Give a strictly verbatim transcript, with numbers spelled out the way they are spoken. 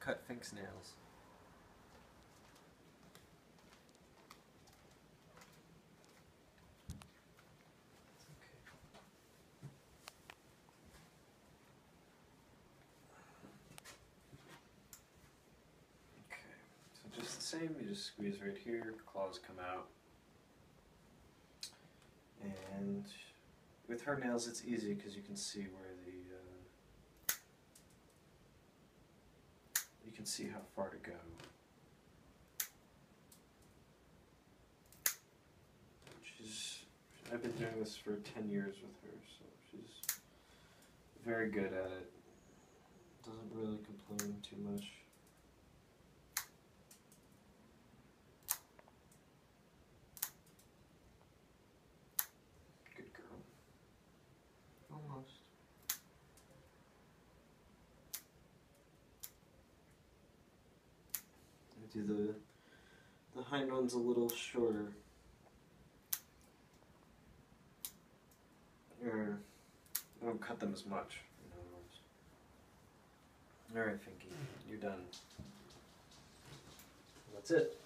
cut Fink's nails. Okay, so just the same, you just squeeze right here, claws come out. And with her nails it's easy because you can see where the, uh, you can see how far to go. She's, I've been doing this for ten years with her, so she's very good at it. Doesn't really complain too much. Good girl. Almost. I do the the hind ones a little shorter. Or I don't cut them as much, in other words. Alright, Finky, you're done. That's it.